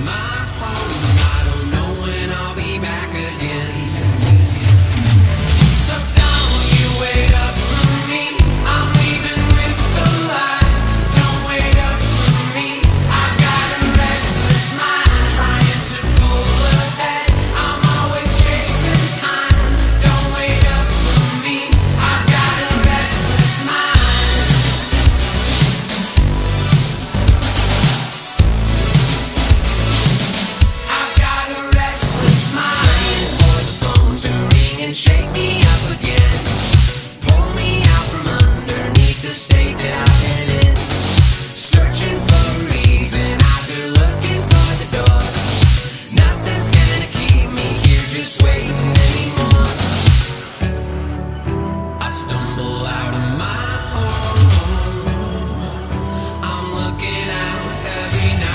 my home. I don't know when I'll be back again. So don't you wait up for me, I'm leaving with the light. Don't wait up for me, I've got a restless mind, trying to pull ahead, I'm always chasing time. Don't wait up for me, I've got a restless mind. I've got a restless mind. Waiting for the phone to ring and shake me up again. Pull me out from underneath the state that I've been in. Searching for a reason, eyes are looking for the door. Nothing's gonna keep me here just waiting anymore. I stumble out of my home. I'm looking out every night.